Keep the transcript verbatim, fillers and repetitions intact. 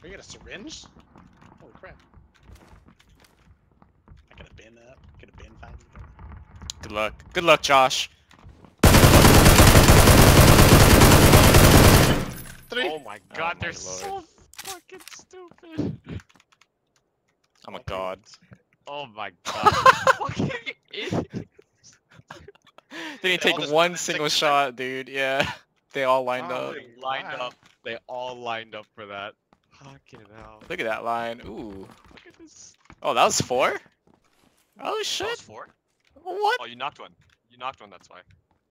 We got a syringe? Holy crap. I could have been up. Could have been fighting together. Good luck. Good luck, Josh. Three. Oh my god, my they're lord. so fucking stupid. I'm a god. Oh my god. Fucking idiot. They didn't They all take just one went single six- shot, dude. Yeah. They all lined Oh, up. They lined wow. up. They all lined up for that. Fucking hell. Look at that line. Ooh. Look at this. Oh, that was four? Oh That shit. was four? What? Oh, you knocked one. You knocked one, that's why.